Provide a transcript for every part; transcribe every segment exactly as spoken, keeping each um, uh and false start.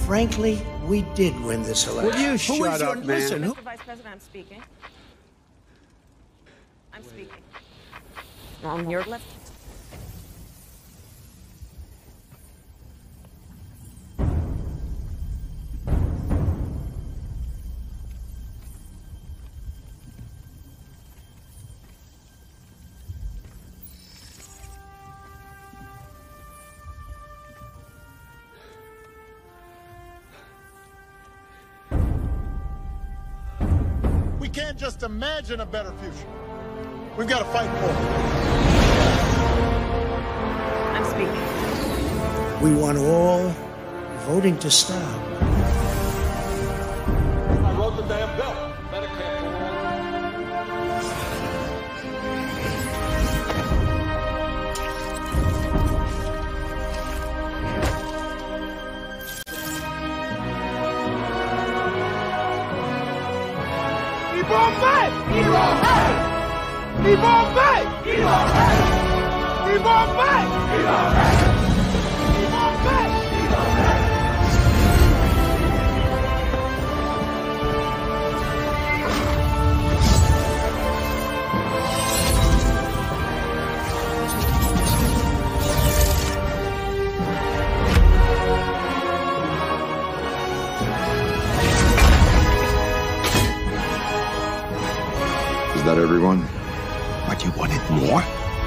frankly, we did win this election. Will you shut up, man? Listen, who... Mister Vice President, I'm speaking. I'm speaking. On your left. We can't just imagine a better future. We've got to fight for it. I'm speaking. we want all voting to stop. I wrote the damn bill. Medicare for all. Ibombe! Ibombe! Ibombe! Ibombe! Ibombe! Ibombe! Is that everyone? What, you wanted more?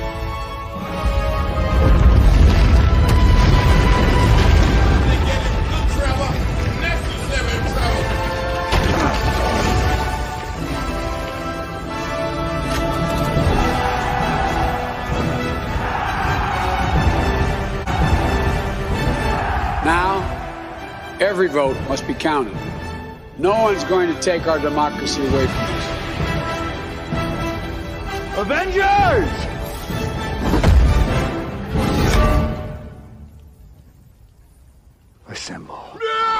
Now, every vote must be counted. No one's going to take our democracy away from us. Avengers! Assemble. No!